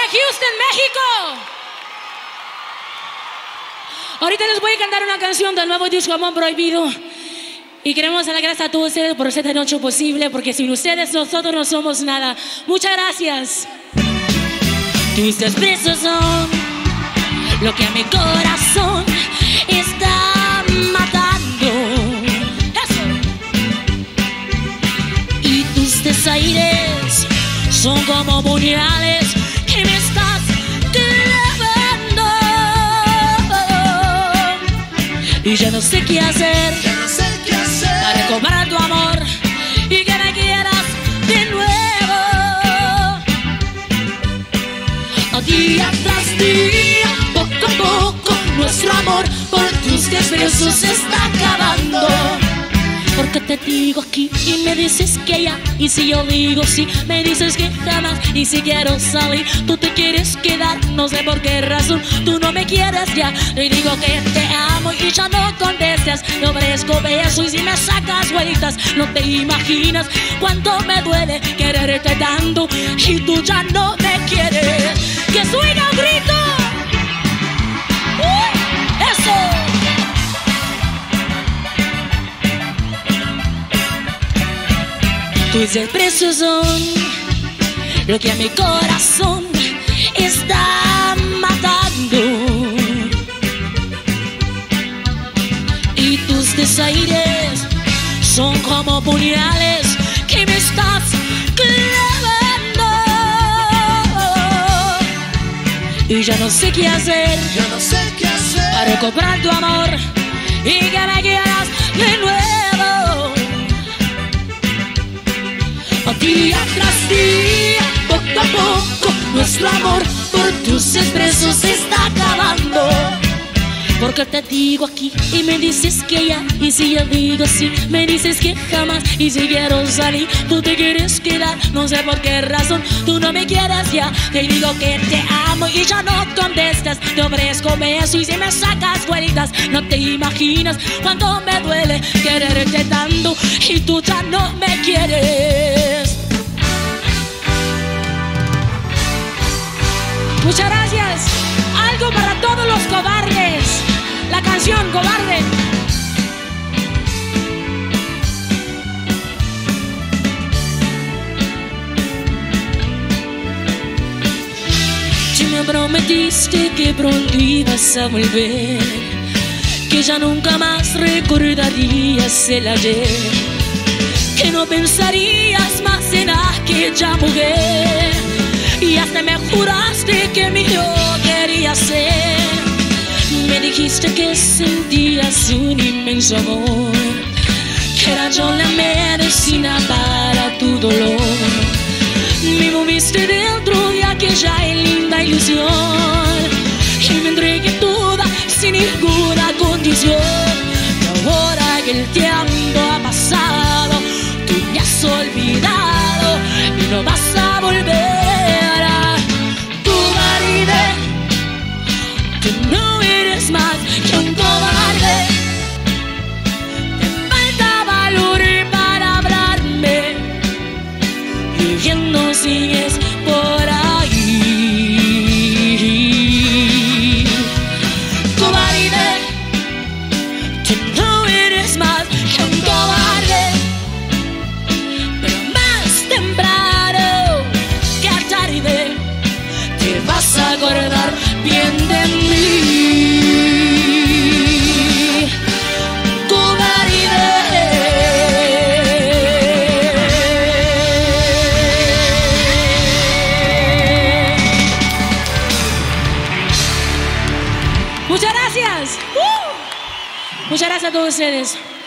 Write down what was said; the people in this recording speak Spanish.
Houston, México. Ahorita les voy a cantar una canción del nuevo disco Amor Prohibido. Y queremos dar las gracias a todos ustedes por hacer esta noche posible, porque sin ustedes nosotros no somos nada. Muchas gracias. Tus besos son lo que a mi corazón está matando. Eso. Y tus desaires son como puñales que me estás clavando. Y ya no sé qué hacer, para cobrar tu amor y que me quieras de nuevo. Día tras día, poco a poco, nuestro amor por tus besos se está acabando. Porque te digo aquí y me dices que ya. Y si yo digo sí, me dices que jamás. Y si quiero salir, tú te quieres quedar. No sé por qué razón tú no me quieres ya. Te digo que te amo y ya no contestas. Te ofrezco besos y si me sacas vueltas. No te imaginas cuánto me duele quererte tanto y tú ya no me quieres. ¡Que suena un grito! ¡Eso! Tus desprecios son lo que a mi corazón está matando. Y tus desaires son como puñales que me estás clavando. Y ya no sé qué hacer, para comprar tu amor y que me quieras de nuevo. Día tras día, poco a poco, nuestro amor por tus besos se está acabando. Porque te digo aquí y me dices que ya. Y si yo digo sí, me dices que jamás. Y si quiero salir, tú te quieres quedar. No sé por qué razón tú no me quieres ya. Te digo que te amo y ya no contestas. Te ofrezco besos y si me sacas vueltas. No te imaginas cuánto me duele quererte tanto y tú ya no me quieres. Muchas gracias. Algo para todos los cobardes. La canción Cobarde. Si me prometiste que pronto ibas a volver, que ya nunca más recordarías el ayer, que no pensarías más en aquella mujer, y hasta me juraste que mi yo quería ser. Me dijiste que sentías un inmenso amor, que era yo la medicina para tu dolor. Me moviste dentro de aquella linda ilusión y me entregué toda sin ninguna condición. Y ahora que el tiempo ha pasado, tú me has olvidado y no vas a volver. Más que un cobarde, te falta valor para hablarme y ya no sigues por ahí. Cobarde, tú no eres más que un cobarde, pero más temprano que tarde te vas a acordar bien de mí. Muchas gracias. Muchas gracias a todos ustedes.